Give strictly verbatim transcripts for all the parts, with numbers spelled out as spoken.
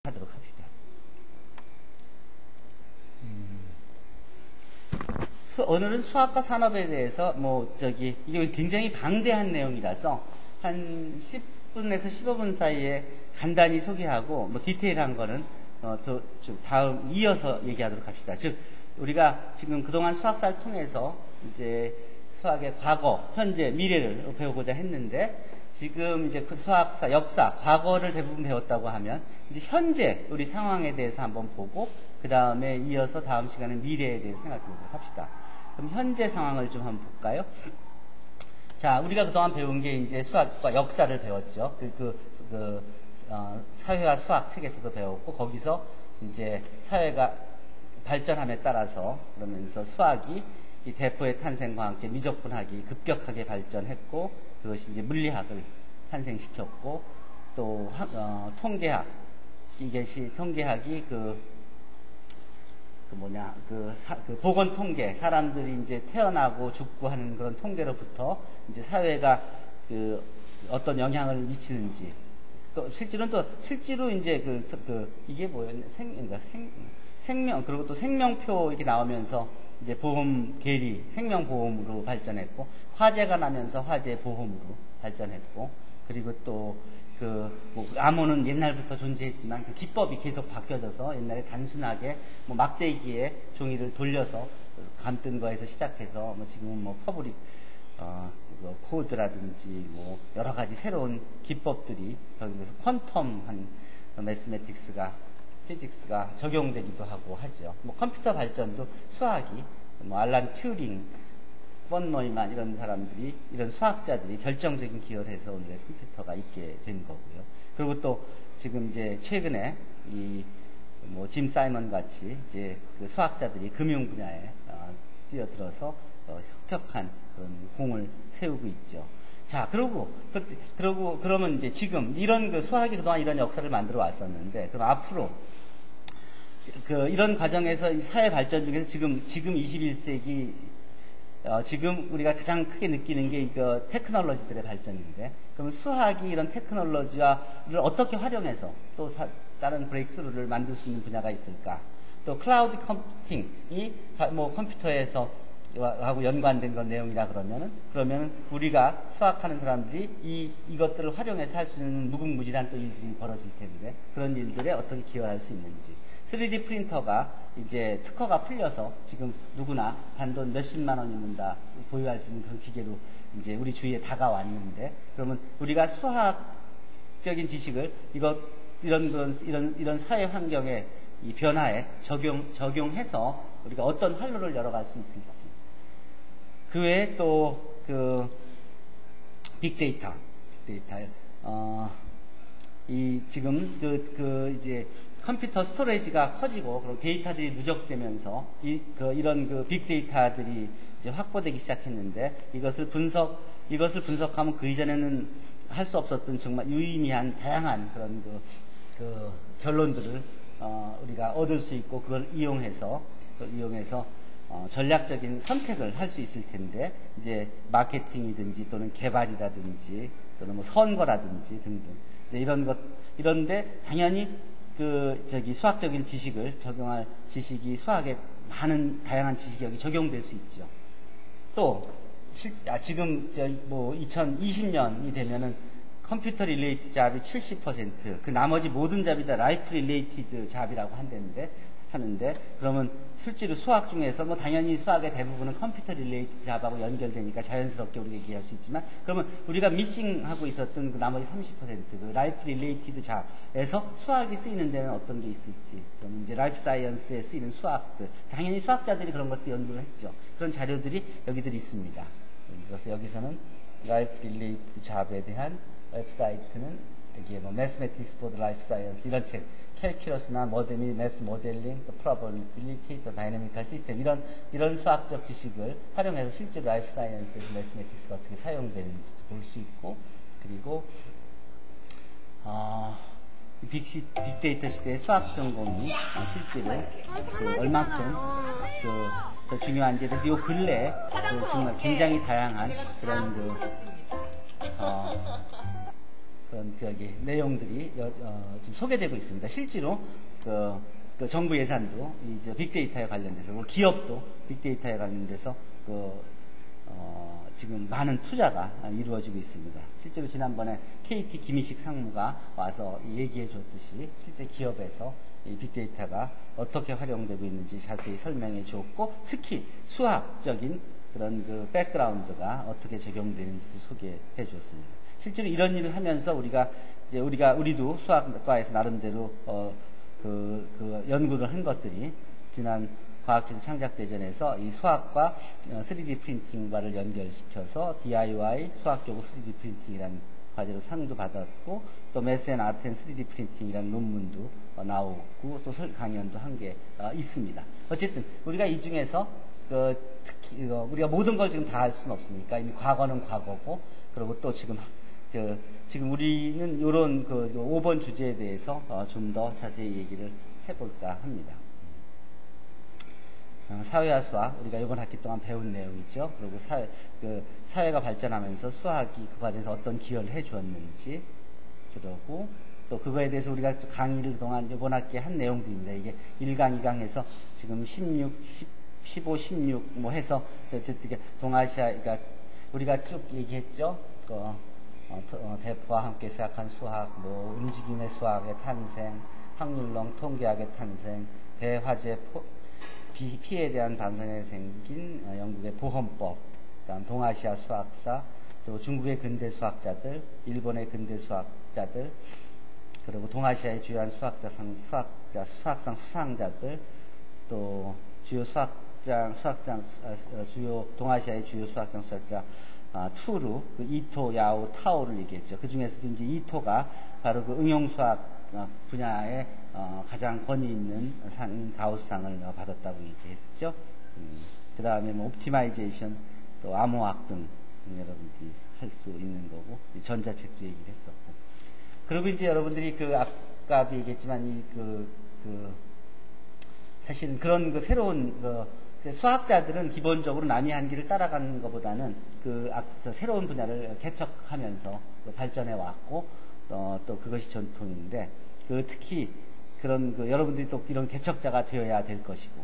하도록 합시다. 음, 수, 오늘은 수학과 산업에 대해서 뭐 저기 이게 굉장히 방대한 내용이라서 한 십 분에서 십오 분 사이에 간단히 소개하고 뭐 디테일한 거는 어, 저, 저 다음 이어서 얘기하도록 합시다. 즉 우리가 지금 그동안 수학사를 통해서 이제 수학의 과거, 현재, 미래를 배우고자 했는데 지금 이제 그 수학사, 역사, 과거를 대부분 배웠다고 하면 이제 현재 우리 상황에 대해서 한번 보고 그 다음에 이어서 다음 시간에 미래에 대해서 생각해 보도록 합시다. 그럼 현재 상황을 좀 한번 볼까요? 자, 우리가 그동안 배운 게 이제 수학과 역사를 배웠죠. 그, 그, 그, 어, 사회와 수학 책에서도 배웠고 거기서 이제 사회가 발전함에 따라서 그러면서 수학이 이 대포의 탄생과 함께 미적분학이 급격하게 발전했고 그것이 이제 물리학을 탄생시켰고 또 어, 통계학 이것이 통계학이 그, 그 뭐냐 그, 사, 그 보건 통계 사람들이 이제 태어나고 죽고 하는 그런 통계로부터 이제 사회가 그 어떤 영향을 미치는지 또 실제로는 또 실제로 이제 그, 그 이게 뭐였냐 생 그러니까 생 생명 그리고 또 생명표 이렇게 나오면서 이제 보험 계리 생명보험으로 발전했고 화재가 나면서 화재 보험으로 발전했고 그리고 또 그 뭐 암호는 옛날부터 존재했지만 그 기법이 계속 바뀌어져서 옛날에 단순하게 뭐 막대기에 종이를 돌려서 감뜬 거에서 시작해서 뭐 지금은 뭐 퍼블릭 어 뭐 코드라든지 뭐 여러 가지 새로운 기법들이 거기서 퀀텀한 매스매틱스가 피직스가 적용되기도 하고 하죠. 뭐 컴퓨터 발전도 수학이 뭐 알란 튜링, 펀 노이만 이런 사람들이 이런 수학자들이 결정적인 기여를 해서 오늘의 컴퓨터가 있게 된 거고요. 그리고 또 지금 이제 최근에 이 뭐 짐 사이먼 같이 이제 그 수학자들이 금융 분야에 어, 뛰어들어서 어, 혁혁한 그런 공을 세우고 있죠. 자, 그러고, 그러고, 그러면 이제 지금 이런 그 수학이 그동안 이런 역사를 만들어 왔었는데, 그럼 앞으로, 그, 이런 과정에서 이 사회 발전 중에서 지금, 지금 이십일 세기, 어, 지금 우리가 가장 크게 느끼는 게 이거 테크놀로지들의 발전인데, 그럼 수학이 이런 테크놀로지를 어떻게 활용해서 또 사, 다른 브레이크스루를 만들 수 있는 분야가 있을까? 또 클라우드 컴퓨팅이 뭐 컴퓨터에서 하고 연관된 그런 내용이라 그러면은, 그러면은 우리가 수학하는 사람들이 이, 이것들을 활용해서 할 수 있는 무궁무진한 또 일들이 벌어질 텐데, 그런 일들에 어떻게 기여할 수 있는지. 쓰리디 프린터가 이제 특허가 풀려서 지금 누구나 단돈 몇십만 원이면 다 보유할 수 있는 그런 기계로 이제 우리 주위에 다가왔는데, 그러면 우리가 수학적인 지식을 이것, 이런, 그런, 이런, 이런 사회 환경의 이 변화에 적용, 적용해서 우리가 어떤 활로를 열어갈 수 있을지. 그 외에 또, 그, 빅데이터, 빅데이터, 어, 이, 지금, 그, 그, 이제, 컴퓨터 스토리지가 커지고, 그리고 데이터들이 누적되면서, 이, 그, 이런 그 빅데이터들이 이제 확보되기 시작했는데, 이것을 분석, 이것을 분석하면 그 이전에는 할 수 없었던 정말 유의미한, 다양한 그런 그, 그, 결론들을, 어, 우리가 얻을 수 있고, 그걸 이용해서, 그걸 이용해서, 어, 전략적인 선택을 할 수 있을 텐데, 이제 마케팅이든지 또는 개발이라든지 또는 뭐 선거라든지 등등 이제 이런 것 이런데 당연히 그 저기 수학적인 지식을 적용할 지식이 수학에 많은 다양한 지식이 여기 적용될 수 있죠. 또 실, 아, 지금 저 뭐 이천이십 년이 되면은 컴퓨터 릴레이티드 잡이 칠십 퍼센트, 그 나머지 모든 잡이 다 라이프 릴레이티드 잡이라고 한다는데 하는데, 그러면 실제로 수학 중에서 뭐 당연히 수학의 대부분은 컴퓨터 릴레이티드 잡하고 연결되니까 자연스럽게 우리가 얘기할 수 있지만, 그러면 우리가 미싱하고 있었던 그 나머지 삼십 퍼센트, 그 라이프 릴레이티드 잡에서 수학이 쓰이는 데는 어떤 게 있을지, 그럼 이제 라이프 사이언스에 쓰이는 수학들, 당연히 수학자들이 그런 것을 연구를 했죠. 그런 자료들이 여기들 있습니다. 그래서 여기서는 라이프 릴레이티드 잡에 대한 웹사이트는 여기에 뭐 Mathematics for the Life Science 이런 책, 캘큘러스나 모델 및 매스 모델링, 또 프로버빌리티, 또 다이내미컬 시스템 이런 이런 수학적 지식을 활용해서 실제로 라이프 사이언스에서 매스매틱스가 어떻게 사용되는지도 볼 수 있고, 그리고 어, 빅시, 빅데이터 시대의 수학 전공이 실제로 그 얼만큼 그 저 중요한지에 대해서 요 근래 그 정말 굉장히 다양한 그런 그 어, 그런 저기 내용들이 여, 어, 지금 소개되고 있습니다. 실제로 그, 그 정부 예산도 이제 빅데이터에 관련돼서, 뭐 기업도 빅데이터에 관련돼서 그 어, 지금 많은 투자가 이루어지고 있습니다. 실제로 지난번에 케이티 김희식 상무가 와서 얘기해 줬듯이 실제 기업에서 이 빅데이터가 어떻게 활용되고 있는지 자세히 설명해 줬고, 특히 수학적인 그런 그 백그라운드가 어떻게 적용되는지도 소개해 줬습니다. 실제로 이런 일을 하면서 우리가 이제 우리가 우리도 수학과에서 나름대로 어, 그, 그 연구를 한 것들이 지난 과학기술 창작대전에서 이 수학과 쓰리디 프린팅과를 연결시켜서 디아이와이 수학교구 쓰리디 프린팅이라는 과제로 상도 받았고, 또 매스 앤 아트 앤 쓰리디 프린팅이라는 논문도 나오고, 또 강연도 한 게 있습니다. 어쨌든 우리가 이 중에서 그 특히 우리가 모든 걸 지금 다 할 수는 없으니까, 이미 과거는 과거고, 그리고 또 지금 그 지금 우리는 이런 그 오 번 주제에 대해서 좀 더 자세히 얘기를 해볼까 합니다. 사회와 수학, 우리가 이번 학기 동안 배운 내용이죠. 그리고 사회, 그 사회가 발전하면서 수학이 그 과정에서 어떤 기여를 해 주었는지, 그러고 또 그거에 대해서 우리가 강의를 그동안 이번 학기에 한 내용들입니다. 이게 일 강, 이 강에서 지금 십육, 십, 십오, 십육 뭐 해서 어쨌든 동아시아, 그러니까 우리가 쭉 얘기했죠. 그 어, 어, 대포와 함께 시작한 수학, 뭐 움직임의 수학의 탄생, 확률론 통계학의 탄생, 대화제 포, 비, 피해에 대한 반성에 생긴 어, 영국의 보험법, 그다음 동아시아 수학사, 또 중국의 근대 수학자들, 일본의 근대 수학자들, 그리고 동아시아의 주요한 수학자상, 수학자, 수학상 수상자들, 또 주요 수학장, 수학장, 어, 주요 동아시아의 주요 수학장 수학자 아, 투루, 그 이토, 야오, 타오를 얘기했죠. 그 중에서도 이제 이토가 바로 그 응용수학 분야에 어, 가장 권위 있는 상인 가우스상을 받았다고 얘기했죠. 음, 그 다음에 뭐 옵티마이제이션, 또 암호학 등 여러분들이 할 수 있는 거고, 전자책도 얘기를 했었고. 그리고 이제 여러분들이 그 아까도 얘기했지만 이 그 그 사실은 그런 그 새로운 그 수학자들은 기본적으로 남이 한 길을 따라가는 것보다는 그 새로운 분야를 개척하면서 발전해 왔고, 어, 또 그것이 전통인데, 그 특히 그런 그 여러분들이 또 이런 개척자가 되어야 될 것이고,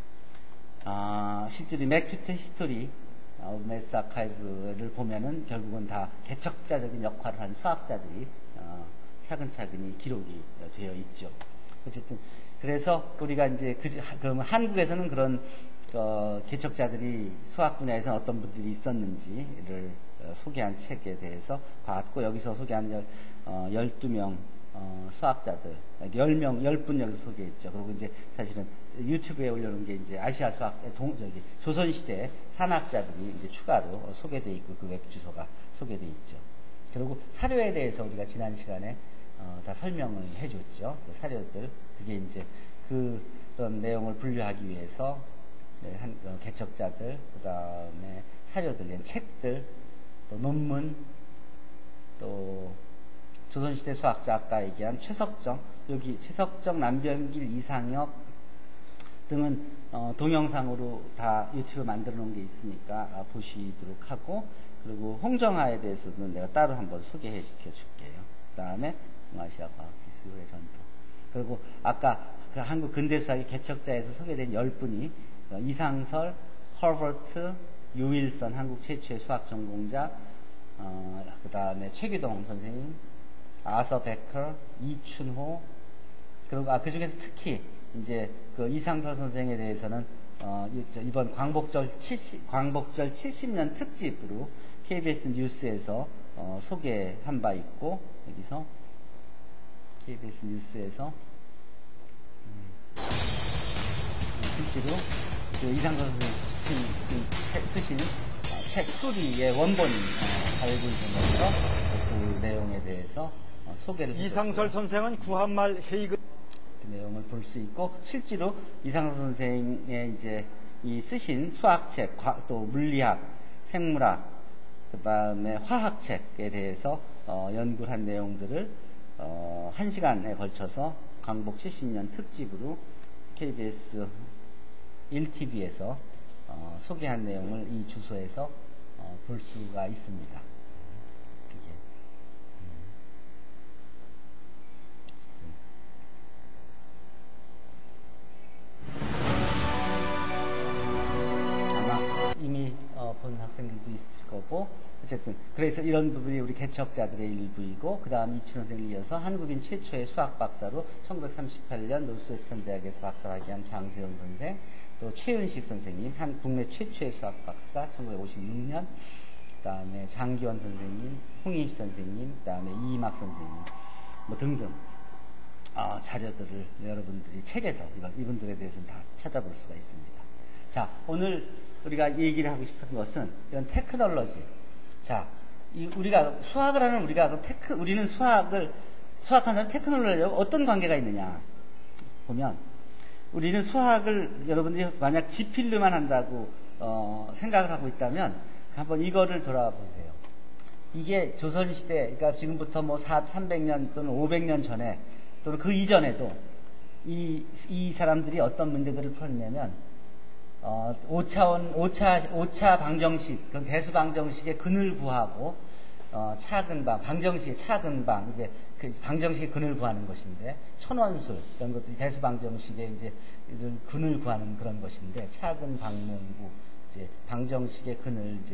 아, 실제로 맥튜터 히스토리, 어, 매스 아카이브를 보면은 결국은 다 개척자적인 역할을 한 수학자들이 어, 차근차근히 기록이 되어 있죠. 어쨌든 그래서 우리가 이제 그 그러면 한국에서는 그런 어, 개척자들이 수학 분야에서 어떤 분들이 있었는지를 어, 소개한 책에 대해서 봤고, 여기서 소개한 열, 어, 열두 명 어, 수학자들, 열 명, 열 분 여기서 소개했죠. 그리고 이제 사실은 유튜브에 올려놓은 게 이제 아시아 수학, 동, 저기, 조선시대 산학자들이 이제 추가로 소개되어 있고, 그 웹 주소가 소개되어 있죠. 그리고 사료에 대해서 우리가 지난 시간에 어, 다 설명을 해줬죠. 그 사료들, 그게 이제 그, 그런 내용을 분류하기 위해서 네, 한, 어, 개척자들, 그 다음에 사료들, 책들, 또 논문, 또 조선시대 수학자 아까 얘기한 최석정, 여기 최석정, 남병길, 이상혁 등은 어, 동영상으로 다 유튜브 만들어 놓은 게 있으니까 아, 보시도록 하고, 그리고 홍정하에 대해서는 내가 따로 한번 소개해 시켜 줄게요. 그 다음에 동아시아 과학기술의 전통, 그리고 아까 그 한국 근대수학의 개척자에서 소개된 열 분이 어, 이상설, 허버트, 유윌선, 한국 최초의 수학 전공자, 어, 그 다음에 최규동 선생님, 아서 베커, 이춘호, 그리고 아, 그 중에서 특히 이제 그 이상설 선생에 대해서는 어, 이번 광복절 칠십, 광복절 칠십 년 특집으로 케이비에스 뉴스에서 어, 소개한 바 있고, 여기서 케이비에스 뉴스에서 음, 실제로 그 이상설 선생님 쓰신, 쓰신 책 수리의 원본이 발굴되면서 그 내용에 대해서 소개를 이상설 해줬고요. 선생은 구한말 헤이그 그 내용을 볼 수 있고, 실제로 이상설 선생의 이제 이 쓰신 수학책, 또 물리학, 생물학, 그 다음에 화학책에 대해서 어, 연구를 한 내용들을 어, 한 시간에 걸쳐서 광복 칠십 년 특집으로 케이비에스 일 티비에서 어, 소개한 내용을 이 주소에서 어, 볼 수가 있습니다. 학생들도 있을 거고, 어쨌든 그래서 이런 부분이 우리 개척자들의 일부이고, 그 다음 이춘호 선생을 이어서 한국인 최초의 수학 박사로 천구백삼십팔 년 노스웨스턴 대학에서 박사학위 한 장세현 선생, 또 최윤식 선생님, 한 국내 최초의 수학 박사 천구백오십육 년, 그 다음에 장기원 선생님, 홍인식 선생님, 그 다음에 이희막 선생님, 뭐 등등 어, 자료들을 여러분들이 책에서 이건, 이분들에 대해서는 다 찾아볼 수가 있습니다. 자, 오늘 우리가 얘기를 하고 싶은 것은 이런 테크놀로지. 자, 이 우리가 수학을 하는 우리가 테크 우리는 수학을 수학하는 사람 테크놀로지하고 어떤 관계가 있느냐 보면, 우리는 수학을 여러분들이 만약 지필로만 한다고 어, 생각을 하고 있다면 한번 이거를 돌아보세요. 이게 조선시대, 그러니까 지금부터 뭐 삼백 년 또는 오백 년 전에 또는 그 이전에도 이, 이 사람들이 어떤 문제들을 풀었냐면, 어, 오차원, 오차, 오차 방정식, 그 대수 방정식의 근을 구하고, 어, 차근방, 방정식의 차근방, 이제 그 방정식의 근을 구하는 것인데, 천원술, 이런 것들이 대수 방정식의 이제 이런 근을 구하는 그런 것인데, 차근 방문구, 이제 방정식의 근을 이제,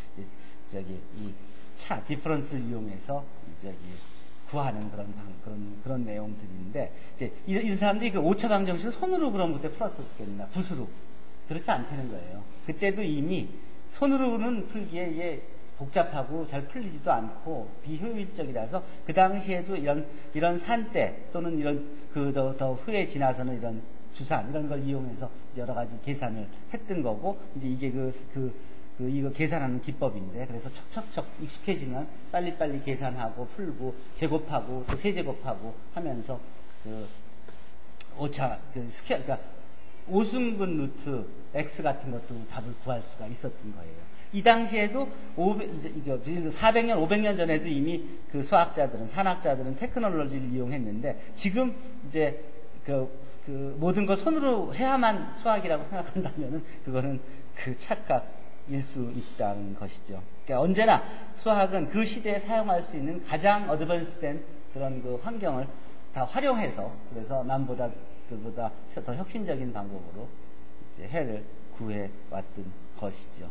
저기, 이 차, 디퍼런스를 이용해서, 저기, 구하는 그런 방, 그런, 그런 내용들인데, 이제, 이, 이 사람들이 그 오차 방정식을 손으로 그럼 그때 풀었었겠나, 붓으로. 그렇지 않다는 거예요. 그때도 이미 손으로는 풀기에 이게 복잡하고 잘 풀리지도 않고 비효율적이라서 그 당시에도 이런, 이런 산대 또는 이런 그 더, 더 후에 지나서는 이런 주산, 이런 걸 이용해서 여러 가지 계산을 했던 거고, 이제 이게 그, 그, 그, 이거 계산하는 기법인데, 그래서 척척척 익숙해지면 빨리빨리 계산하고 풀고 제곱하고 또 세제곱하고 하면서 그 오차, 그 스케일, 그러니까 오승근 루트 X 같은 것도 답을 구할 수가 있었던 거예요. 이 당시에도 오백, 이제 사백 년, 오백 년 전에도 이미 그 수학자들은, 산학자들은 테크놀로지를 이용했는데, 지금 이제 그, 그 모든 걸 손으로 해야만 수학이라고 생각한다면은 그거는 그 착각일 수 있다는 것이죠. 그러니까 언제나 수학은 그 시대에 사용할 수 있는 가장 어드밴스된 그런 그 환경을 다 활용해서, 그래서 남보다 들보다 더 혁신적인 방법으로 이제 해를 구해 왔던 것이죠.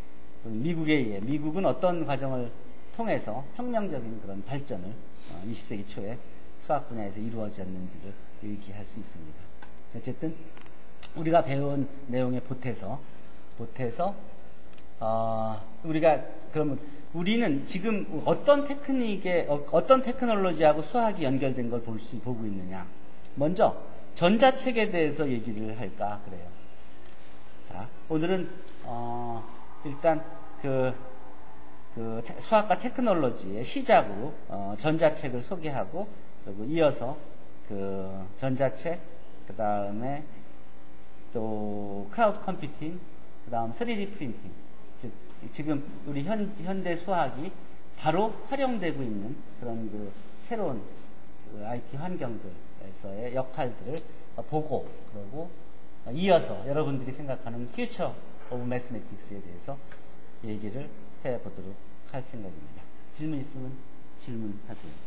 미국에 의해, 미국은 어떤 과정을 통해서 혁명적인 그런 발전을 이십 세기 초에 수학 분야에서 이루어졌는지를 얘기할 수 있습니다. 어쨌든 우리가 배운 내용에 보태서 보태서 어, 우리가 그러면 우리는 지금 어떤 테크닉에 어떤 테크놀로지하고 수학이 연결된 걸 볼 수 보고 있느냐? 먼저 전자책에 대해서 얘기를 할까 그래요. 자, 오늘은 어, 일단 그, 그 수학과 테크놀로지의 시작으로 어, 전자책을 소개하고, 그리고 이어서 그 전자책, 그 다음에 또 크라우드 컴퓨팅, 그 다음 쓰리디 프린팅, 즉 지금 우리 현, 현대 수학이 바로 활용되고 있는 그런 그 새로운 그 아이티 환경들에서의 역할들을 보고, 그리고 이어서 여러분들이 생각하는 퓨처 오브 매스매틱스에 대해서 얘기를 해보도록 할 생각입니다. 질문 있으면 질문하세요.